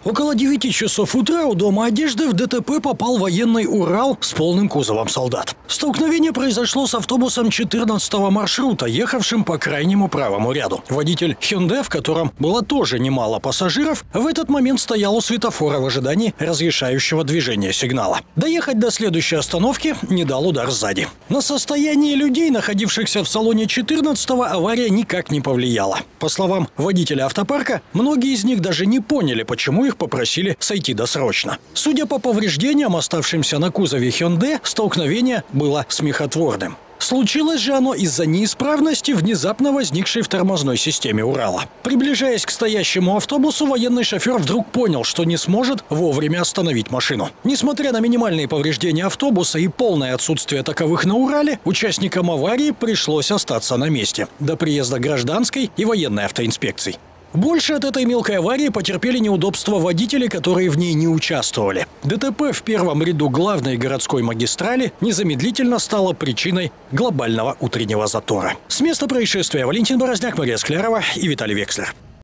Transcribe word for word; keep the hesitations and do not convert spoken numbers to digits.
Около девяти часов утра у дома одежды в ДТП попал военный «Урал» с полным кузовом солдат. Столкновение произошло с автобусом четырнадцатого маршрута, ехавшим по крайнему правому ряду. Водитель «Хюндай», в котором было тоже немало пассажиров, в этот момент стоял у светофора в ожидании разрешающего движения сигнала. Доехать до следующей остановки не дал удар сзади. На состояние людей, находившихся в салоне четырнадцатого, авария никак не повлияла. По словам водителя автопарка, многие из них даже не поняли, почему их попросили сойти досрочно. Судя по повреждениям, оставшимся на кузове «Хюндай», столкновение было смехотворным. Случилось же оно из-за неисправности, внезапно возникшей в тормозной системе «Урала». Приближаясь к стоящему автобусу, военный шофер вдруг понял, что не сможет вовремя остановить машину. Несмотря на минимальные повреждения автобуса и полное отсутствие таковых на «Урале», участникам аварии пришлось остаться на месте до приезда гражданской и военной автоинспекций. Больше от этой мелкой аварии потерпели неудобства водители, которые в ней не участвовали. ДТП в первом ряду главной городской магистрали незамедлительно стало причиной глобального утреннего затора. С места происшествия Валентин Борозняк, Мария Склярова и Виталий Векслер.